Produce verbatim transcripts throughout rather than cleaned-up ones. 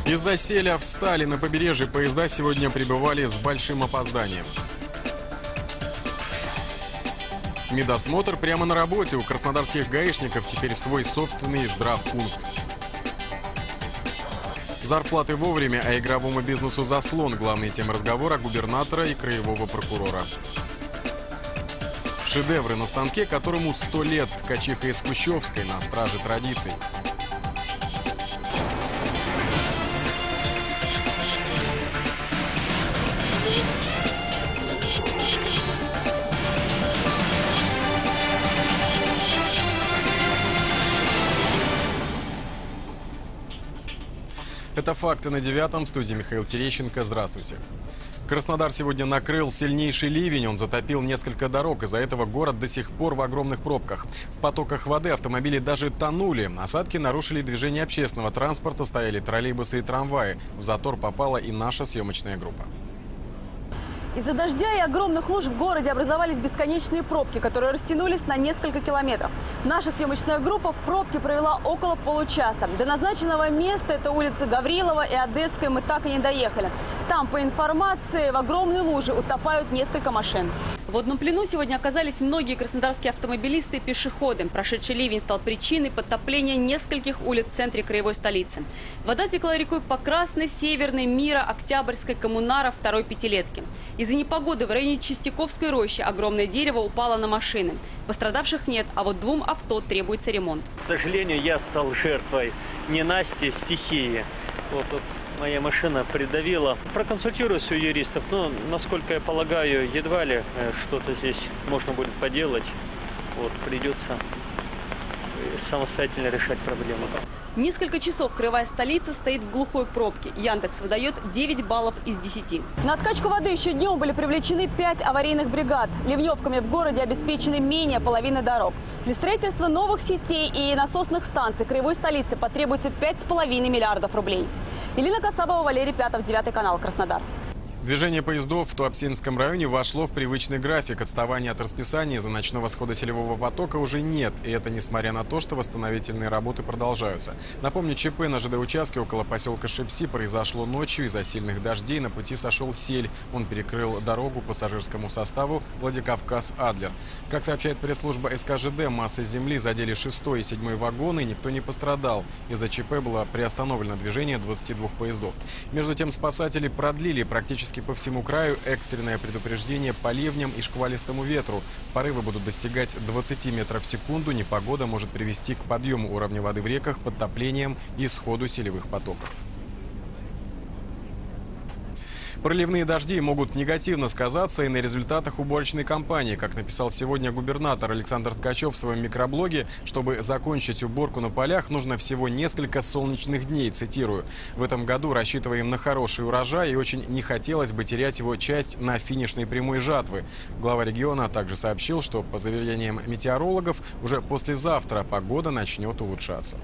Из-за селя встали на побережье, поезда сегодня прибывали с большим опозданием. Медосмотр прямо на работе. У краснодарских гаишников теперь свой собственный здравпункт. Зарплаты вовремя, а игровому бизнесу заслон. Главные темы разговора губернатора и краевого прокурора. Шедевры на станке, которому сто лет. Ткачиха из Кущевской на страже традиций. Это «Факты» на девятом. В студии Михаил Терещенко. Здравствуйте. Краснодар сегодня накрыл сильнейший ливень. Он затопил несколько дорог. Из-за этого город до сих пор в огромных пробках. В потоках воды автомобили даже тонули. Осадки нарушили движение общественного транспорта. Стояли троллейбусы и трамваи. В затор попала и наша съемочная группа. Из-за дождя и огромных луж в городе образовались бесконечные пробки, которые растянулись на несколько километров. Наша съемочная группа в пробке провела около получаса. До назначенного места, это улицы Гаврилова и Одесской, мы так и не доехали. Там, по информации, в огромной луже утопают несколько машин. В водном плену сегодня оказались многие краснодарские автомобилисты и пешеходы. Прошедший ливень стал причиной подтопления нескольких улиц в центре краевой столицы. Вода текла рекой по Красной, Северной, Мира, Октябрьской, Коммунара, второй пятилетки. Из-за непогоды в районе Чистяковской рощи огромное дерево упало на машины. Пострадавших нет, а вот двум авто требуется ремонт. К сожалению, я стал жертвой ненастья, стихии. Вот, вот моя машина придавила. Проконсультируюсь у юристов, но, насколько я полагаю, едва ли что-то здесь можно будет поделать. Вот, придется самостоятельно решать проблему. Несколько часов краевая столица стоит в глухой пробке. Яндекс выдает девять баллов из десяти. На откачку воды еще днем были привлечены пять аварийных бригад. Ливневками в городе обеспечены менее половины дорог. Для строительства новых сетей и насосных станций краевой столице потребуется пять с половиной миллиардов рублей. Елена Касабова, Валерий Пятов, девятый канал, Краснодар. Движение поездов в Туапсинском районе вошло в привычный график. Отставания от расписания из-за ночного схода селевого потока уже нет. И это несмотря на то, что восстановительные работы продолжаются. Напомню, ЧП на ЖД-участке около поселка Шипси произошло ночью. Из-за сильных дождей на пути сошел сель. Он перекрыл дорогу пассажирскому составу Владикавказ-Адлер. Как сообщает пресс-служба эс ка жэ дэ, массы земли задели шестой и седьмой вагоны, и никто не пострадал. Из-за ЧП было приостановлено движение двадцати двух поездов. Между тем, спасатели продлили практически по всему краю экстренное предупреждение по ливням и шквалистому ветру. Порывы будут достигать двадцати метров в секунду. Непогода может привести к подъему уровня воды в реках, подтоплениям и сходу селевых потоков. Проливные дожди могут негативно сказаться и на результатах уборочной кампании. Как написал сегодня губернатор Александр Ткачев в своем микроблоге, чтобы закончить уборку на полях, нужно всего несколько солнечных дней, цитирую. В этом году рассчитываем на хороший урожай и очень не хотелось бы терять его часть на финишной прямой жатвы. Глава региона также сообщил, что по заверениям метеорологов уже послезавтра погода начнет улучшаться.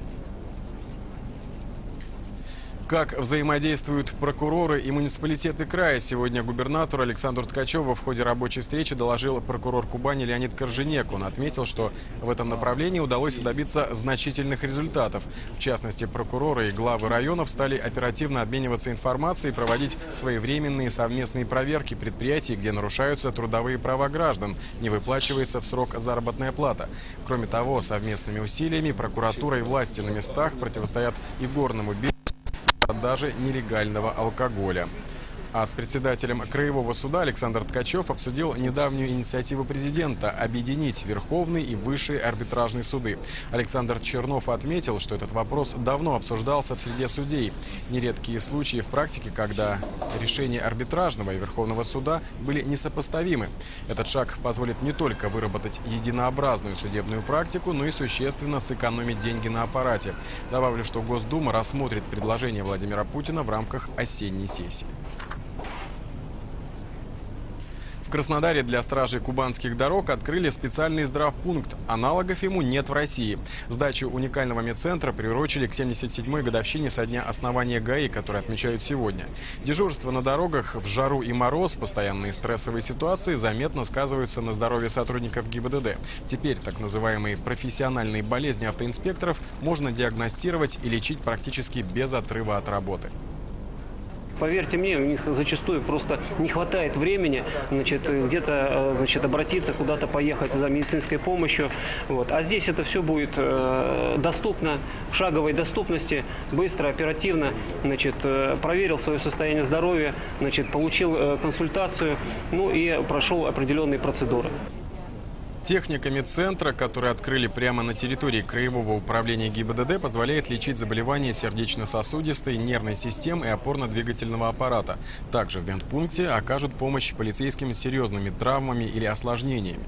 Как взаимодействуют прокуроры и муниципалитеты края, сегодня губернатору Александру Ткачеву в ходе рабочей встречи доложил прокурор Кубани Леонид Корженек. Он отметил, что в этом направлении удалось добиться значительных результатов. В частности, прокуроры и главы районов стали оперативно обмениваться информацией и проводить своевременные совместные проверки предприятий, где нарушаются трудовые права граждан, не выплачивается в срок заработная плата. Кроме того, совместными усилиями прокуратура и власти на местах противостоят игорному бизнесу, продажи нелегального алкоголя. А с председателем Краевого суда Александр Ткачев обсудил недавнюю инициативу президента объединить Верховный и Высший арбитражные суды. Александр Чернов отметил, что этот вопрос давно обсуждался в среде судей. Нередкие случаи в практике, когда решения арбитражного и Верховного суда были несопоставимы. Этот шаг позволит не только выработать единообразную судебную практику, но и существенно сэкономить деньги на аппарате. Добавлю, что Госдума рассмотрит предложение Владимира Путина в рамках осенней сессии. В Краснодаре для стражей кубанских дорог открыли специальный здравпункт. Аналогов ему нет в России. Сдачу уникального медцентра приурочили к семьдесят седьмой годовщине со дня основания ГАИ, который отмечают сегодня. Дежурство на дорогах в жару и мороз, постоянные стрессовые ситуации заметно сказываются на здоровье сотрудников ГИБДД. Теперь так называемые профессиональные болезни автоинспекторов можно диагностировать и лечить практически без отрыва от работы. Поверьте мне, у них зачастую просто не хватает времени, значит, где-то, значит, обратиться, куда-то поехать за медицинской помощью. Вот. А здесь это все будет э, доступно, в шаговой доступности, быстро, оперативно. Значит, э, проверил свое состояние здоровья, значит, получил э, консультацию, ну и прошел определенные процедуры. Техника медцентра, который открыли прямо на территории Краевого управления ГИБДД, позволяет лечить заболевания сердечно-сосудистой, нервной системы и опорно-двигательного аппарата. Также в медпункте окажут помощь полицейским с серьезными травмами или осложнениями.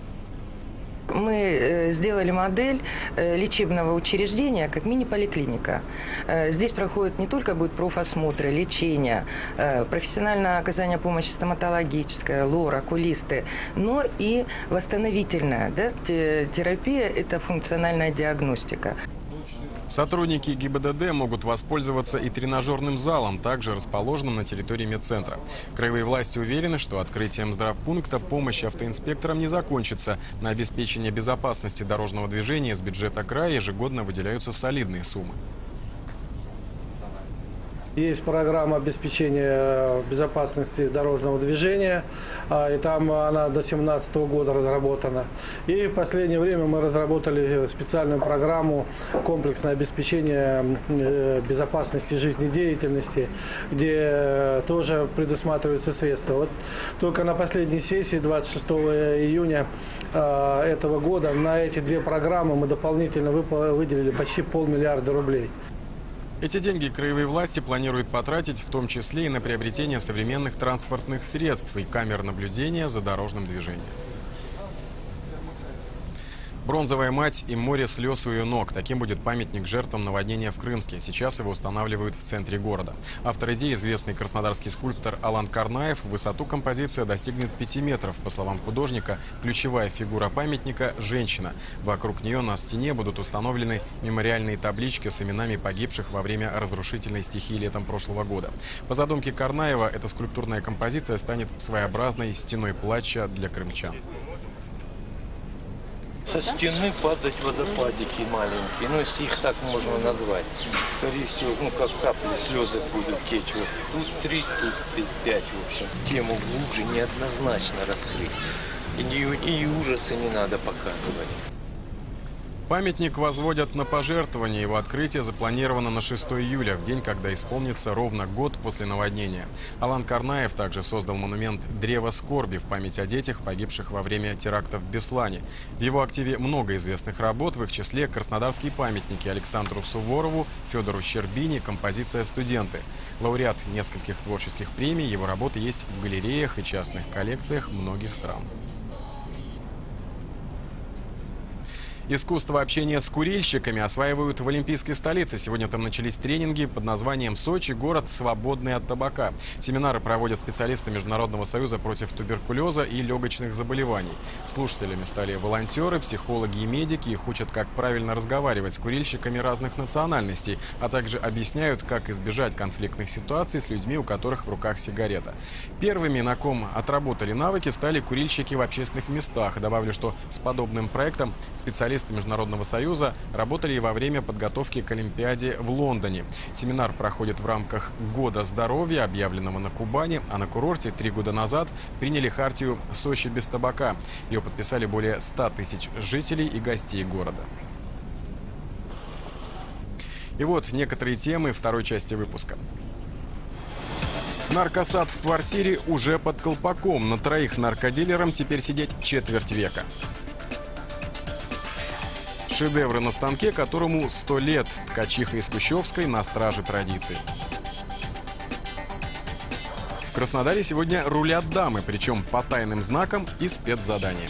Мы сделали модель лечебного учреждения как мини-поликлиника. Здесь проходит не только будет профосмотры, лечение, профессиональное оказание помощи стоматологическая, лор, окулисты, но и восстановительная, да, терапия – это функциональная диагностика. Сотрудники ГИБДД могут воспользоваться и тренажерным залом, также расположенным на территории медцентра. Краевые власти уверены, что открытием здравпункта помощь автоинспекторам не закончится. На обеспечение безопасности дорожного движения из бюджета края ежегодно выделяются солидные суммы. Есть программа обеспечения безопасности дорожного движения, и там она до две тысячи семнадцатого года разработана. И в последнее время мы разработали специальную программу комплексное обеспечение безопасности жизнедеятельности, где тоже предусматриваются средства. Вот только на последней сессии двадцать шестого июня этого года на эти две программы мы дополнительно выделили почти полмиллиарда рублей. Эти деньги краевые власти планируют потратить в том числе и на приобретение современных транспортных средств и камер наблюдения за дорожным движением. Бронзовая мать и море слез у ее ног. Таким будет памятник жертвам наводнения в Крымске. Сейчас его устанавливают в центре города. Автор идеи, известный краснодарский скульптор Алан Карнаев, высоту композиция достигнет пяти метров. По словам художника, ключевая фигура памятника – женщина. Вокруг нее на стене будут установлены мемориальные таблички с именами погибших во время разрушительной стихии летом прошлого года. По задумке Карнаева, эта скульптурная композиция станет своеобразной стеной плача для крымчан. Со стены падать водопадики маленькие, ну если их так можно назвать. Скорее всего, ну как капли слезы будут течь. Вот тут три, тут пять, в общем. Тему глубже неоднозначно раскрыть. И, и ужасы не надо показывать. Памятник возводят на пожертвование. Его открытие запланировано на шестое июля, в день, когда исполнится ровно год после наводнения. Алан Карнаев также создал монумент «Древо скорби» в память о детях, погибших во время терактов в Беслане. В его активе много известных работ, в их числе краснодарские памятники Александру Суворову, Федору Щербине, композиция «Студенты». Лауреат нескольких творческих премий, его работы есть в галереях и частных коллекциях многих стран. Искусство общения с курильщиками осваивают в олимпийской столице. Сегодня там начались тренинги под названием «Сочи. Город, свободный от табака». Семинары проводят специалисты Международного союза против туберкулеза и легочных заболеваний. Слушателями стали волонтеры, психологи и медики. Их учат, как правильно разговаривать с курильщиками разных национальностей, а также объясняют, как избежать конфликтных ситуаций с людьми, у которых в руках сигарета. Первыми, на ком отработали навыки, стали курильщики в общественных местах. Добавлю, что с подобным проектом специалисты Международного союза работали и во время подготовки к Олимпиаде в Лондоне. Семинар проходит в рамках Года здоровья, объявленного на Кубани, а на курорте три года назад приняли хартию «Сочи без табака». Ее подписали более ста тысяч жителей и гостей города. И вот некоторые темы второй части выпуска. Наркосад в квартире уже под колпаком. На троих наркодилерам теперь сидеть четверть века. Шедевры на станке, которому сто лет. Ткачиха из Кущевской на страже традиций. В Краснодаре сегодня рулят дамы, причем по тайным знакам и спецзаданиям.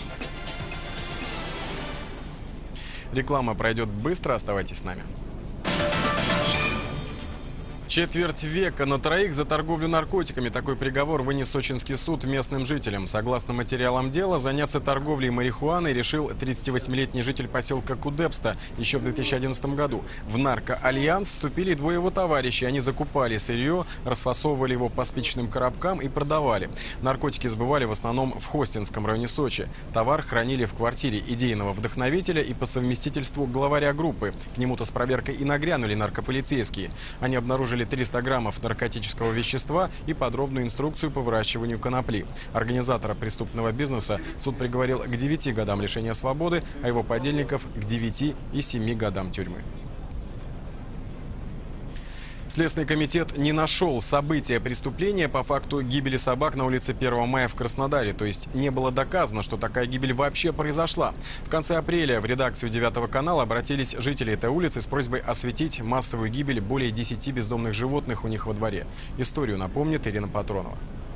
Реклама пройдет быстро, оставайтесь с нами. Четверть века на троих за торговлю наркотиками. Такой приговор вынес сочинский суд местным жителям. Согласно материалам дела, заняться торговлей марихуаной решил тридцативосьмилетний житель поселка Кудепста еще в две тысячи одиннадцатом году. В наркоальянс вступили двое его товарищей. Они закупали сырье, расфасовывали его по спичечным коробкам и продавали. Наркотики сбывали в основном в Хостинском районе Сочи. Товар хранили в квартире идейного вдохновителя и по совместительству главаря группы. К нему-то с проверкой и нагрянули наркополицейские. Они обнаружили триста граммов наркотического вещества и подробную инструкцию по выращиванию конопли. Организатора преступного бизнеса суд приговорил к девяти годам лишения свободы, а его подельников к девяти и семи годам тюрьмы. Следственный комитет не нашел события преступления по факту гибели собак на улице первого мая в Краснодаре. То есть не было доказано, что такая гибель вообще произошла. В конце апреля в редакцию девятого канала обратились жители этой улицы с просьбой осветить массовую гибель более десяти бездомных животных у них во дворе. Историю напомнит Ирина Патронова.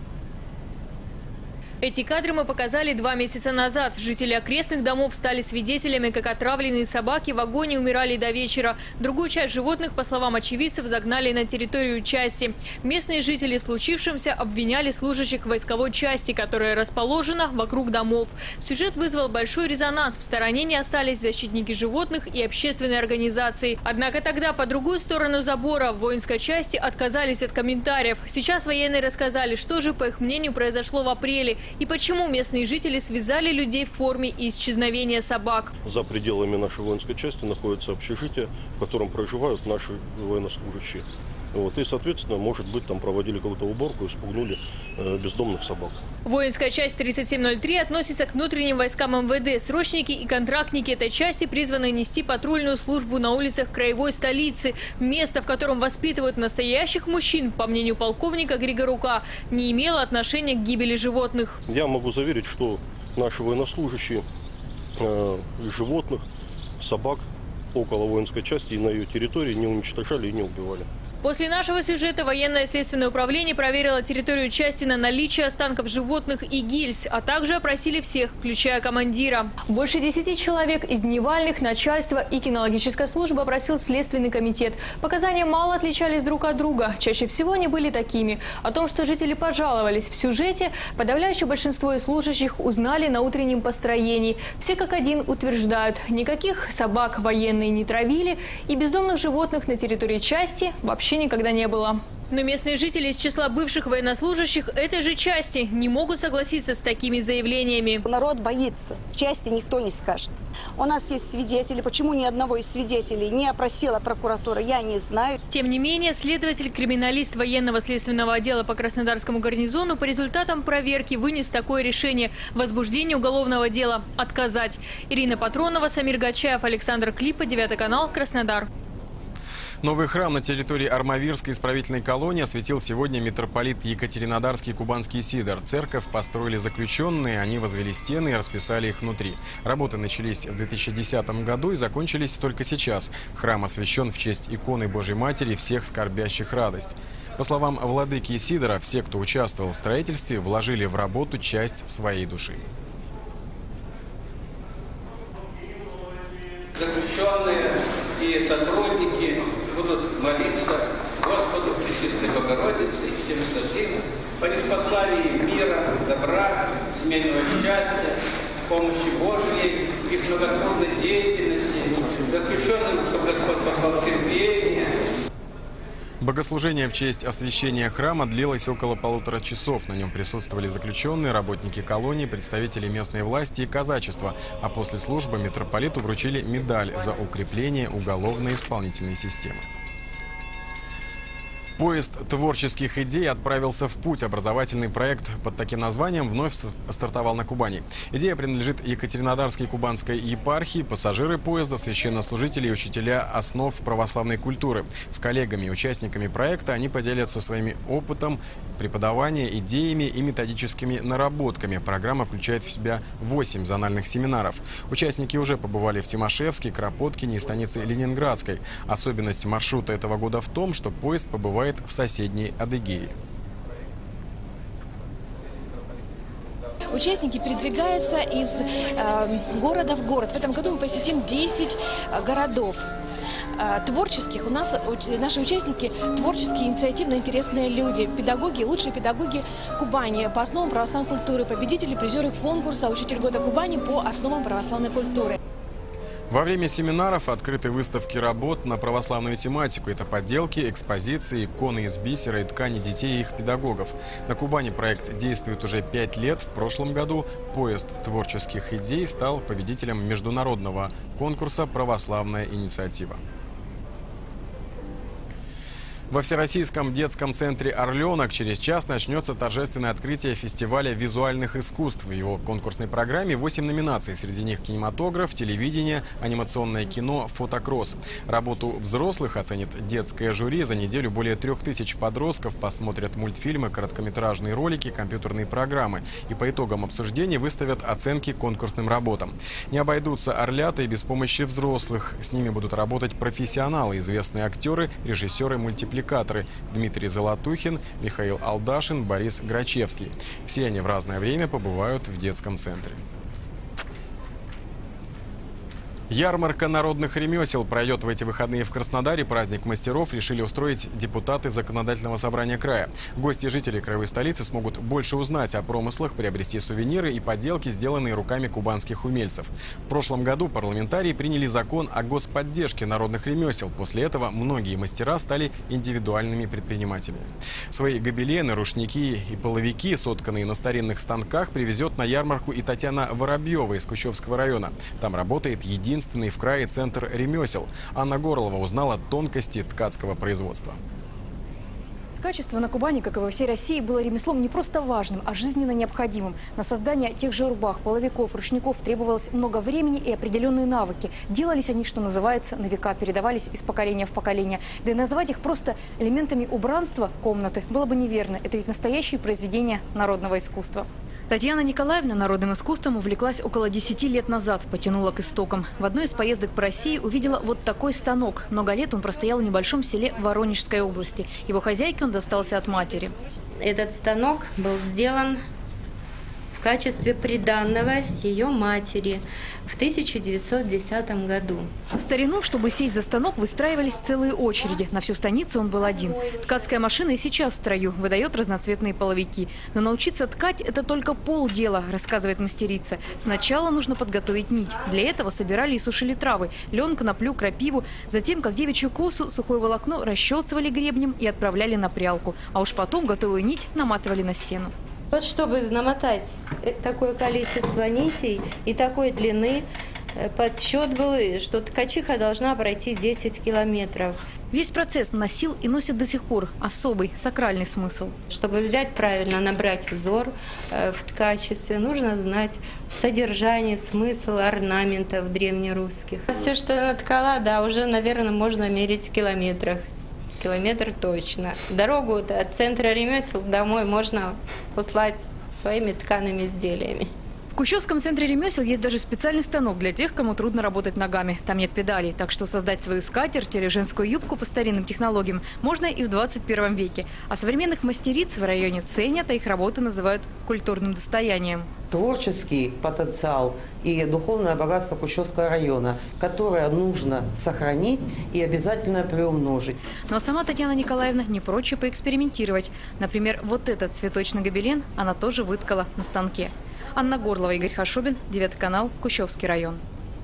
Эти кадры мы показали два месяца назад. Жители окрестных домов стали свидетелями, как отравленные собаки в агонии умирали до вечера. Другую часть животных, по словам очевидцев, загнали на территорию части. Местные жители в случившемся обвиняли служащих войсковой части, которая расположена вокруг домов. Сюжет вызвал большой резонанс. В стороне не остались защитники животных и общественные организации. Однако тогда по другую сторону забора в воинской части отказались от комментариев. Сейчас военные рассказали, что же, по их мнению, произошло в апреле. И почему местные жители связали людей в форме и исчезновения собак. За пределами нашей воинской части находится общежитие, в котором проживают наши военнослужащие. Вот, и, соответственно, может быть, там проводили какую-то уборку и спугнули э, бездомных собак. Воинская часть тридцать семь ноль три относится к внутренним войскам эм вэ дэ. Срочники и контрактники этой части призваны нести патрульную службу на улицах краевой столицы. Место, в котором воспитывают настоящих мужчин, по мнению полковника Григорука, не имело отношения к гибели животных. Я могу заверить, что наши военнослужащие э, животных, собак около воинской части и на ее территории не уничтожали и не убивали. После нашего сюжета военное следственное управление проверило территорию части на наличие останков животных и гильз, а также опросили всех, включая командира. Больше десяти человек из дневальных, начальства и кинологической службы опросил Следственный комитет. Показания мало отличались друг от друга. Чаще всего они были такими. О том, что жители пожаловались в сюжете, подавляющее большинство из служащих узнали на утреннем построении. Все как один утверждают, никаких собак военные не травили и бездомных животных на территории части вообще никогда не было. Но местные жители из числа бывших военнослужащих этой же части не могут согласиться с такими заявлениями. Народ боится. В части никто не скажет. У нас есть свидетели. Почему ни одного из свидетелей не опросила прокуратура, я не знаю. Тем не менее, следователь-криминалист военного следственного отдела по Краснодарскому гарнизону по результатам проверки вынес такое решение: возбуждение уголовного дела отказать. Ирина Патронова, Самир Гачаев, Александр Клипа, девятый канал, Краснодар. Новый храм на территории Армавирской исправительной колонии осветил сегодня митрополит Екатеринодарский Кубанский Сидор. Церковь построили заключенные, они возвели стены и расписали их внутри. Работы начались в две тысячи десятом году и закончились только сейчас. Храм освящен в честь иконы Божьей Матери всех скорбящих радость. По словам владыки Сидора, все, кто участвовал в строительстве, вложили в работу часть своей души. Заключенные и сотрудники будут молиться Господу Пречистой Богородице и всем святым по ниспослании мира, добра, семейного счастья, помощи Божьей, их многотрудной деятельности, заключенным, чтобы Господь послал терпение. Богослужение в честь освящения храма длилось около полутора часов. На нем присутствовали заключенные, работники колонии, представители местной власти и казачества. А после службы митрополиту вручили медаль за укрепление уголовно-исполнительной системы. Поезд творческих идей отправился в путь. Образовательный проект под таким названием вновь стартовал на Кубани. Идея принадлежит Екатеринодарской Кубанской епархии. Пассажиры поезда – священнослужители и учителя основ православной культуры. С коллегами и участниками проекта они поделятся своим опытом преподавания, идеями и методическими наработками. Программа включает в себя восемь зональных семинаров. Участники уже побывали в Тимошевске, Кропоткине и станице Ленинградской. Особенность маршрута этого года в том, что поезд побывает в соседней Адыгее. Участники передвигаются из э, города в город. В этом году мы посетим десять городов. э, творческих. У нас уч- наши участники творческие, инициативно интересные люди, педагоги, лучшие педагоги Кубани по основам православной культуры, победители, призеры конкурса «Учитель года Кубани» по основам православной культуры. Во время семинаров открыты выставки работ на православную тематику. Это подделки, экспозиции, иконы из бисера и ткани детей и их педагогов. На Кубани проект действует уже пять лет. В прошлом году поезд творческих идей стал победителем международного конкурса «Православная инициатива». Во Всероссийском детском центре «Орленок» через час начнется торжественное открытие фестиваля визуальных искусств. В его конкурсной программе восемь номинаций. Среди них кинематограф, телевидение, анимационное кино, фотокросс. Работу взрослых оценит детское жюри. За неделю более трех тысяч подростков посмотрят мультфильмы, короткометражные ролики, компьютерные программы. И по итогам обсуждения выставят оценки конкурсным работам. Не обойдутся орлята и без помощи взрослых. С ними будут работать профессионалы, известные актеры, режиссеры, мультипликаторы. Дмитрий Золотухин, Михаил Алдашин, Борис Грачевский. Все они в разное время побывают в детском центре. Ярмарка народных ремесел пройдет в эти выходные в Краснодаре. Праздник мастеров решили устроить депутаты Законодательного собрания края. Гости и жители краевой столицы смогут больше узнать о промыслах, приобрести сувениры и поделки, сделанные руками кубанских умельцев. В прошлом году парламентарии приняли закон о господдержке народных ремесел. После этого многие мастера стали индивидуальными предпринимателями. Свои гобелены, рушники и половики, сотканные на старинных станках, привезет на ярмарку и Татьяна Воробьева из Кущевского района. Там работает единственный Единственный в крае центр ремесел. Анна Горлова узнала тонкости ткацкого производства. Ткачество на Кубани, как и во всей России, было ремеслом не просто важным, а жизненно необходимым. На создание тех же рубах, половиков, рушников требовалось много времени и определенные навыки. Делались они, что называется, на века, передавались из поколения в поколение. Да и назвать их просто элементами убранства комнаты было бы неверно. Это ведь настоящие произведения народного искусства. Татьяна Николаевна народным искусством увлеклась около десяти лет назад, потянула к истокам. В одной из поездок по России увидела вот такой станок. Много лет он простоял в небольшом селе Воронежской области. Его хозяйке он достался от матери. Этот станок был сделан в качестве приданного ее матери в тысяча девятьсот десятом году. В старину, чтобы сесть за станок, выстраивались целые очереди. На всю станицу он был один. Ткацкая машина и сейчас в строю, выдает разноцветные половики. Но научиться ткать – это только полдела, рассказывает мастерица. Сначала нужно подготовить нить. Для этого собирали и сушили травы – лен, коноплю, крапиву. Затем, как девичью косу, сухое волокно расчесывали гребнем и отправляли на прялку. А уж потом готовую нить наматывали на стену. Вот чтобы намотать такое количество нитей и такой длины, подсчет был, что ткачиха должна пройти десять километров. Весь процесс носил и носит до сих пор особый, сакральный смысл. Чтобы взять правильно, набрать узор в ткачестве, нужно знать содержание, смысл орнаментов древнерусских. Все, что я наткала, да, уже, наверное, можно мерить в километрах. Километр точно. Дорогу от центра ремесел домой можно услать своими ткаными изделиями. В Кущевском центре ремесел есть даже специальный станок для тех, кому трудно работать ногами. Там нет педалей, так что создать свою скатерть или женскую юбку по старинным технологиям можно и в двадцать первом веке. А современных мастериц в районе ценят, а их работы называют культурным достоянием. Творческий потенциал и духовное богатство Кущевского района, которое нужно сохранить и обязательно приумножить. Но сама Татьяна Николаевна не прочь поэкспериментировать. Например, вот этот цветочный гобелен она тоже выткала на станке. Анна Горлова, Игорь Хашубин, девятый канал, Кущевский район.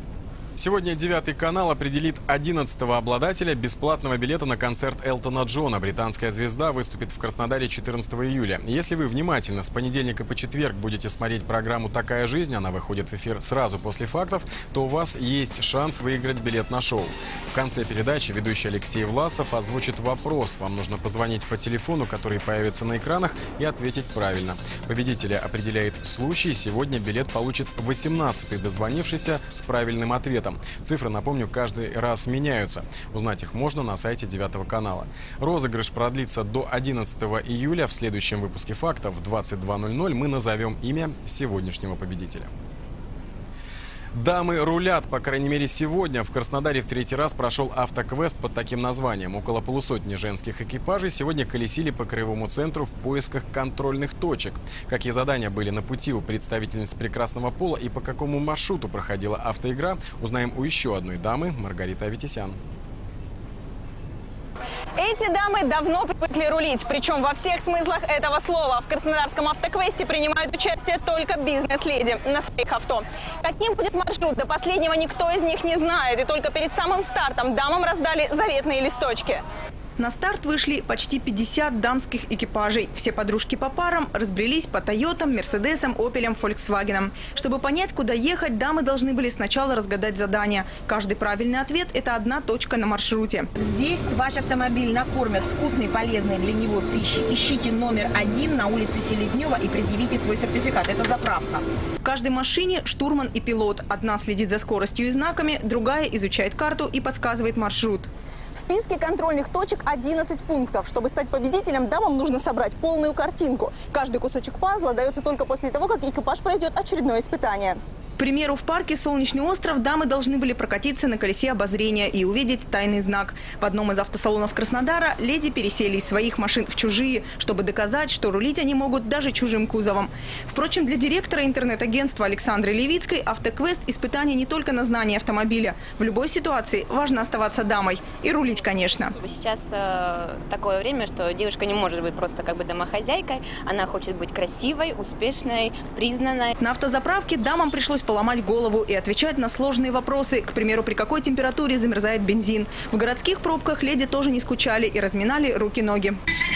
Сегодня девятый канал определит одиннадцатого обладателя бесплатного билета на концерт Элтона Джона. Британская звезда выступит в Краснодаре четырнадцатого июля. Если вы внимательно с понедельника по четверг будете смотреть программу «Такая жизнь», она выходит в эфир сразу после фактов, то у вас есть шанс выиграть билет на шоу. В конце передачи ведущий Алексей Власов озвучит вопрос. Вам нужно позвонить по телефону, который появится на экранах, и ответить правильно. Победителя определяет случай. Сегодня билет получит восемнадцатый дозвонившийся с правильным ответом. Цифры, напомню, каждый раз меняются. Узнать их можно на сайте девятого канала. Розыгрыш продлится до одиннадцатого июля. В следующем выпуске «Фактов» в двадцать два ноль ноль мы назовем имя сегодняшнего победителя. Дамы рулят, по крайней мере сегодня. В Краснодаре в третий раз прошел автоквест под таким названием. Около полусотни женских экипажей сегодня колесили по краевому центру в поисках контрольных точек. Какие задания были на пути у представительниц прекрасного пола и по какому маршруту проходила автоигра, узнаем у еще одной дамы, Маргариты Аветисян. Эти дамы давно привыкли рулить, причем во всех смыслах этого слова. В Краснодарском автоквесте принимают участие только бизнес-леди на своих авто. Каким будет маршрут, до последнего никто из них не знает. И только перед самым стартом дамам раздали заветные листочки. На старт вышли почти пятьдесят дамских экипажей. Все подружки по парам разбрелись по Тойотам, Мерседесам, Опелям, Фольксвагенам. Чтобы понять, куда ехать, дамы должны были сначала разгадать задание. Каждый правильный ответ – это одна точка на маршруте. Здесь ваш автомобиль накормят вкусной, полезной для него пищей. Ищите номер один на улице Селезнева и предъявите свой сертификат. Это заправка. В каждой машине штурман и пилот. Одна следит за скоростью и знаками, другая изучает карту и подсказывает маршрут. В списке контрольных точек одиннадцать пунктов. Чтобы стать победителем, дамам нужно собрать полную картинку. Каждый кусочек пазла дается только после того, как экипаж пройдет очередное испытание. К примеру, в парке «Солнечный остров» дамы должны были прокатиться на колесе обозрения и увидеть тайный знак. В одном из автосалонов Краснодара леди пересели из своих машин в чужие, чтобы доказать, что рулить они могут даже чужим кузовом. Впрочем, для директора интернет-агентства Александры Левицкой автоквест – испытание не только на знание автомобиля. В любой ситуации важно оставаться дамой. И рулить, конечно. Сейчас э, такое время, что девушка не может быть просто как бы домохозяйкой. Она хочет быть красивой, успешной, признанной. На автозаправке дамам пришлось поломать голову и отвечать на сложные вопросы. К примеру, при какой температуре замерзает бензин. В городских пробках леди тоже не скучали и разминали руки-ноги.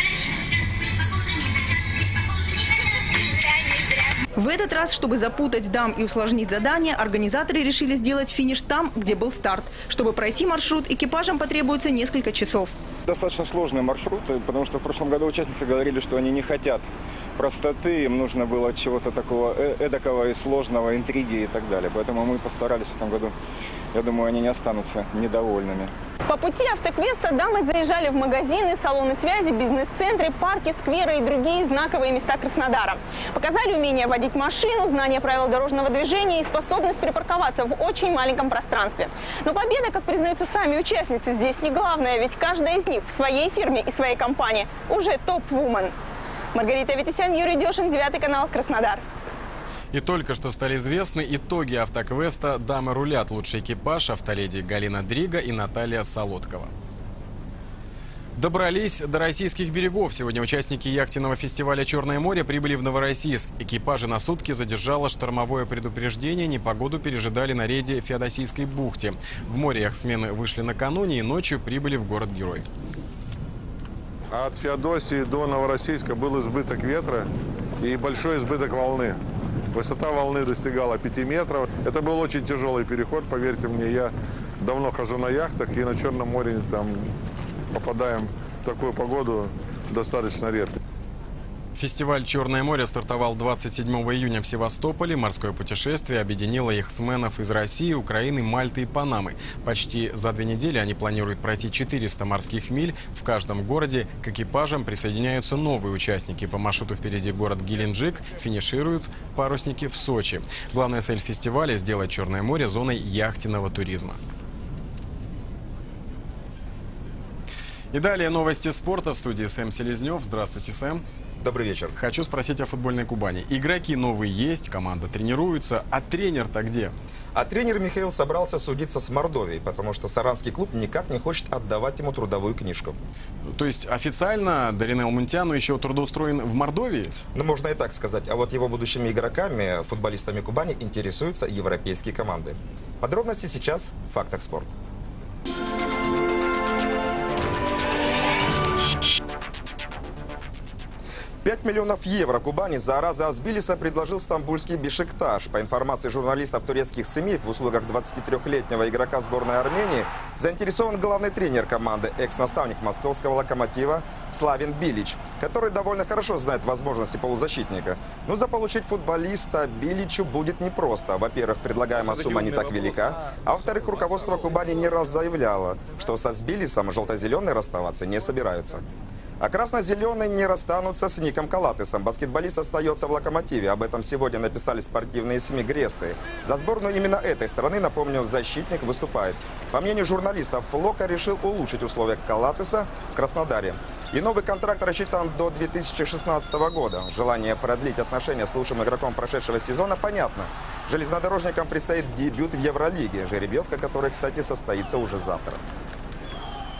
В этот раз, чтобы запутать дам и усложнить задание, организаторы решили сделать финиш там, где был старт. Чтобы пройти маршрут, экипажам потребуется несколько часов. Достаточно сложный маршрут, потому что в прошлом году участницы говорили, что они не хотят простоты, им нужно было чего-то такого эдакого и сложного, интриги и так далее. Поэтому мы постарались в этом году. Я думаю, они не останутся недовольными. По пути автоквеста дамы заезжали в магазины, салоны связи, бизнес-центры, парки, скверы и другие знаковые места Краснодара. Показали умение водить машину, знание правил дорожного движения и способность припарковаться в очень маленьком пространстве. Но победа, как признаются сами участницы, здесь не главное, ведь каждая из них в своей фирме и своей компании уже топ-вумен. Маргарита Витисян, Юрий Дешин, девятый канал, Краснодар. И только что стали известны итоги автоквеста «Дамы рулят». Лучший экипаж – автоледи Галина Дрига и Наталья Солодкова. Добрались до российских берегов. Сегодня участники яхтенного фестиваля «Черное море» прибыли в Новороссийск. Экипажи на сутки задержало штормовое предупреждение. Непогоду пережидали на рейде в Феодосийской бухте. В море яхтсмены вышли накануне и ночью прибыли в город-герой. От Феодосии до Новороссийска был избыток ветра и большой избыток волны. Высота волны достигала пяти метров. Это был очень тяжелый переход, поверьте мне. Я давно хожу на яхтах и на Черном море там попадаем в такую погоду достаточно редко. Фестиваль «Черное море» стартовал двадцать седьмого июня в Севастополе. Морское путешествие объединило яхтсменов из России, Украины, Мальты и Панамы. Почти за две недели они планируют пройти четыреста морских миль. В каждом городе к экипажам присоединяются новые участники. По маршруту впереди город Геленджик, финишируют парусники в Сочи. Главная цель фестиваля – сделать Черное море зоной яхтенного туризма. И далее новости спорта. В студии Сэм Селезнев. Здравствуйте, Сэм. Добрый вечер. Хочу спросить о футбольной Кубани. Игроки новые есть, команда тренируется, а тренер-то где? А тренер Михаил собрался судиться с Мордовией, потому что саранский клуб никак не хочет отдавать ему трудовую книжку. То есть официально Даринел Мунтяну еще трудоустроен в Мордовии? Ну, можно и так сказать. А вот его будущими игроками, футболистами Кубани, интересуются европейские команды. Подробности сейчас в «Фактах спорта». пять миллионов евро Кубани за Араза Азбилиса предложил стамбульский Бешикташ. По информации журналистов турецких СМИ, в услугах двадцатитрёхлетнего игрока сборной Армении заинтересован главный тренер команды, экс-наставник московского «Локомотива» Славин Билич, который довольно хорошо знает возможности полузащитника. Но заполучить футболиста Биличу будет непросто. Во-первых, предлагаемая сумма не так велика, а во-вторых, руководство Кубани не раз заявляло, что со Азбилисом желто-зеленые расставаться не собираются. А красно-зеленые не расстанутся с Ником Калатесом. Баскетболист остается в «Локомотиве». Об этом сегодня написали спортивные СМИ Греции. За сборную именно этой страны, напомню, защитник выступает. По мнению журналистов, Лока решил улучшить условия Калатеса в Краснодаре. И новый контракт рассчитан до две тысячи шестнадцатого года. Желание продлить отношения с лучшим игроком прошедшего сезона понятно. Железнодорожникам предстоит дебют в Евролиге, жеребьевка которой, кстати, состоится уже завтра.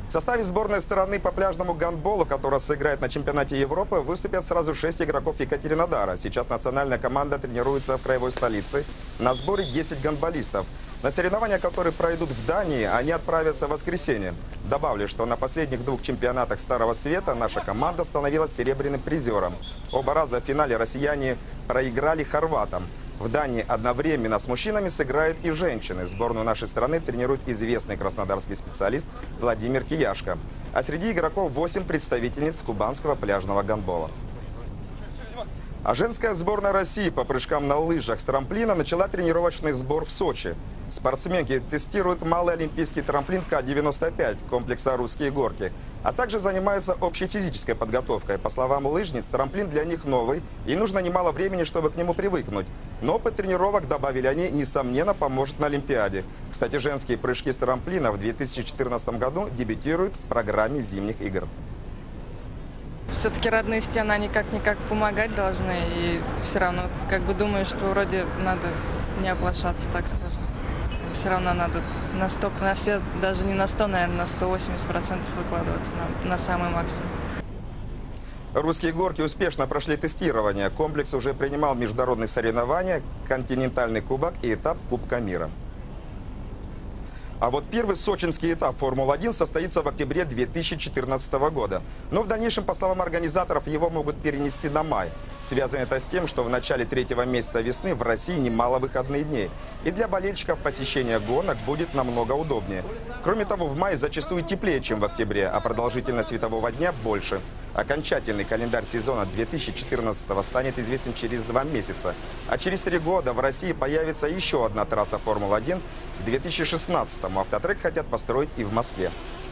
В составе сборной страны по пляжному гандболу, которая сыграет на чемпионате Европы, выступят сразу шесть игроков Екатеринодара. Сейчас национальная команда тренируется в краевой столице. На сборе десять гандболистов. На соревнования, которые пройдут в Дании, они отправятся в воскресенье. Добавлю, что на последних двух чемпионатах Старого Света наша команда становилась серебряным призером. Оба раза в финале россияне проиграли хорватам. В Дании одновременно с мужчинами сыграют и женщины. Сборную нашей страны тренирует известный краснодарский специалист Владимир Кияшко. А среди игроков восемь представительниц кубанского пляжного гандбола. А женская сборная России по прыжкам на лыжах с трамплина начала тренировочный сбор в Сочи. Спортсменки тестируют малый олимпийский трамплин К девяносто пять комплекса «Русские горки», а также занимаются общей физической подготовкой. По словам лыжниц, трамплин для них новый, и нужно немало времени, чтобы к нему привыкнуть. Но опыт тренировок, добавили они, несомненно поможет на Олимпиаде. Кстати, женские прыжки с трамплина в две тысячи четырнадцатом году дебютируют в программе зимних игр. Все-таки родные стены, они как-никак помогать должны. И все равно, как бы думаю, что вроде надо не оплошаться, так скажем. Все равно надо на сто, на все, даже не на сто, наверное, на сто восемьдесят процентов выкладываться на, на самый максимум. «Русские горки» успешно прошли тестирование. Комплекс уже принимал международные соревнования, континентальный кубок и этап Кубка мира. А вот первый сочинский этап Формулы один состоится в октябре две тысячи четырнадцатого года. Но в дальнейшем, по словам организаторов, его могут перенести на май. Связано это с тем, что в начале третьего месяца весны в России немало выходных дней. И для болельщиков посещение гонок будет намного удобнее. Кроме того, в мае зачастую теплее, чем в октябре, а продолжительность светового дня больше. Окончательный календарь сезона две тысячи четырнадцатого станет известен через два месяца. А через три года в России появится еще одна трасса Формулы один. К две тысячи шестнадцатому автотрек хотят построить и в Москве.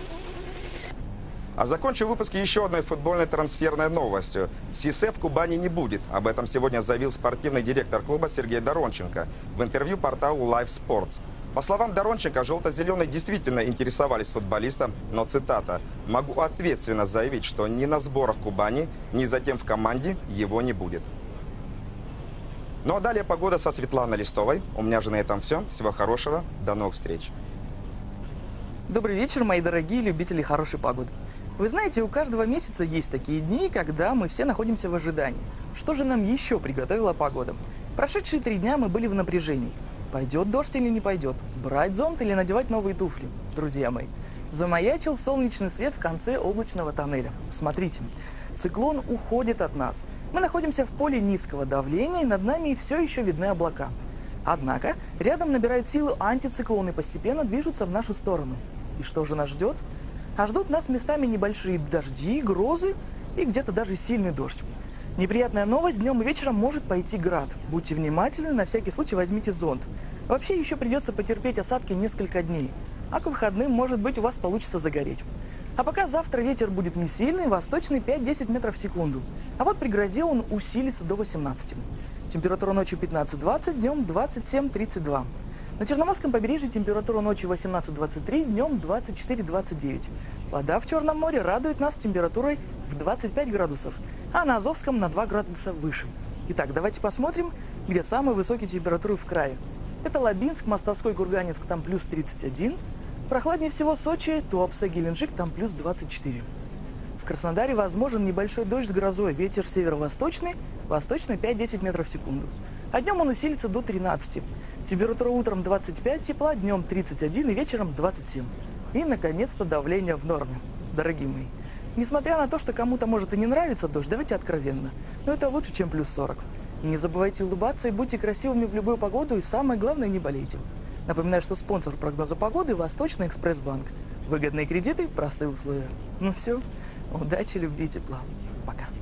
А закончу выпуск еще одной футбольной трансферной новостью. Сисе в Кубани не будет. Об этом сегодня заявил спортивный директор клуба Сергей Доронченко в интервью порталу Live Sports. По словам Доронченко, желто-зеленые действительно интересовались футболистом, но, цитата, «могу ответственно заявить, что ни на сборах Кубани, ни затем в команде его не будет». Ну а далее погода со Светланой Листовой. У меня же на этом все. Всего хорошего. До новых встреч. Добрый вечер, мои дорогие любители хорошей погоды. Вы знаете, у каждого месяца есть такие дни, когда мы все находимся в ожидании. Что же нам еще приготовила погода? Прошедшие три дня мы были в напряжении. Пойдет дождь или не пойдет? Брать зонт или надевать новые туфли? Друзья мои, замаячил солнечный свет в конце облачного тоннеля. Смотрите, циклон уходит от нас. Мы находимся в поле низкого давления, и над нами все еще видны облака. Однако рядом набирают силу антициклоны и постепенно движутся в нашу сторону. И что же нас ждет? А ждут нас местами небольшие дожди, грозы и где-то даже сильный дождь. Неприятная новость, днем и вечером может пойти град. Будьте внимательны, на всякий случай возьмите зонт. Вообще еще придется потерпеть осадки несколько дней. А к выходным, может быть, у вас получится загореть. А пока завтра ветер будет не сильный, восточный пять-десять метров в секунду. А вот при грозе он усилится до восемнадцати. Температура ночью пятнадцать-двадцать, днем двадцать семь-тридцать два. На Черноморском побережье температура ночью восемнадцать-двадцать три, днем двадцать четыре-двадцать девять. Вода в Черном море радует нас температурой в двадцать пять градусов, а на Азовском на два градуса выше. Итак, давайте посмотрим, где самые высокие температуры в крае. Это Лабинск, Мостовской, Курганинск, там плюс тридцать один. Прохладнее всего Сочи, Туапсе, Геленджик, там плюс двадцать четыре. В Краснодаре возможен небольшой дождь с грозой, ветер северо-восточный, восточный пять-десять метров в секунду. А днем он усилится до тринадцати. Температура утром двадцать пять тепла, днем тридцать один и вечером двадцать семь. И, наконец-то, давление в норме. Дорогие мои, несмотря на то, что кому-то может и не нравится дождь, давайте откровенно. Но это лучше, чем плюс сорок. И не забывайте улыбаться и будьте красивыми в любую погоду. И самое главное, не болейте. Напоминаю, что спонсор прогноза погоды – Восточный экспресс-банк. Выгодные кредиты, простые условия. Ну все, удачи, любви, тепла. Пока.